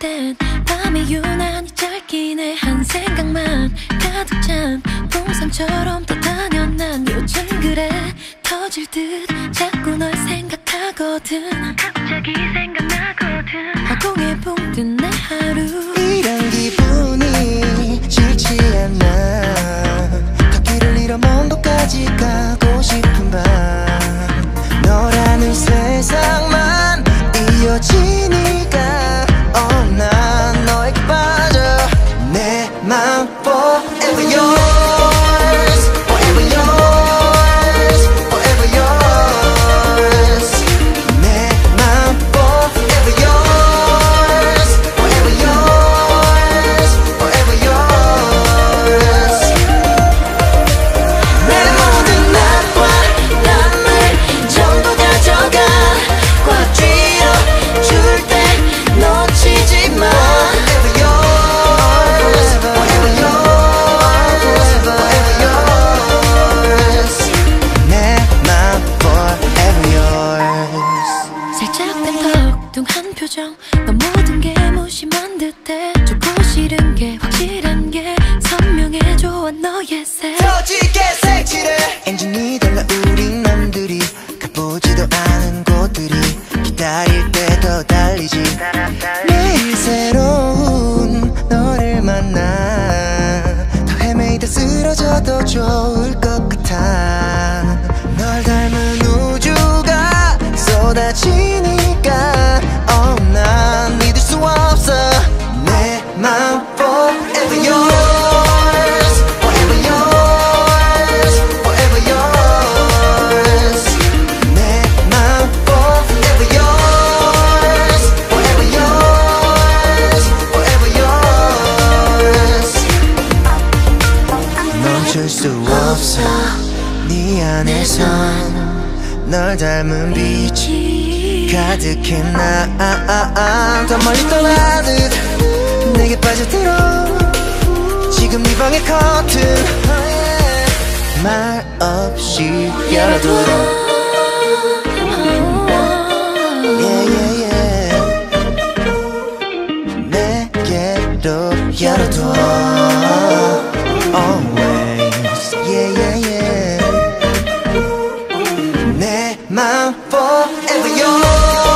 땐 밤이 유난히 짧긴 해. 한 생각만 가득 찬 풍선처럼 떠다녀. 난 요즘 그래 터질 듯 자꾸 널 생각하거든. 갑자기 생각나거든. 허공에 붕 뜬 내 하루. 이런 기분이 싫지 않아. 걷기를 잃어 먼 곳까지 가고 싶은 밤. 너라는 세상만 이어지니까 난 너에게 빠져. 내 맘 forever yours, forever yours, forever yours. 내 맘 forever yours, forever yours, forever yours. 내 모든 낮과 밤을 전부 가져가. 꽉 쥐어줄 때 놓치지 마. Forever yours, forever yours, forever yours. 내 맘 forever yours. 살짝 된 덕뚱한 표정. 넌 모든 게 무심한 듯해. 좋고 싫은 게 확실한 게 선명해. 좋아 너의 색. 터지게 색칠해. 엔진이 달라 우린 남들이 가보지도 않은 곳들이 기다릴 때 더 달리지. 매일 새로운 너를 만나. 더 헤매이다 쓰러져도 좋을 것 같아. 널 닮은 우주가 쏟아지니까 난 믿을 수 없어. 내 맘 forever yours, forever yours, forever yours. 내 맘 forever yours, forever yours, forever yours. 멈출 수 없어. 네 안에선 널 닮은 빛이 가득해. 더 멀리 떠나듯 내게 빠져들어. 지금 네 방의 커튼 말 없이 열어둬. Yeah, yeah, yeah. 내게로 열어둬. Always. Yeah, yeah, yeah. 내 맘 forever yours.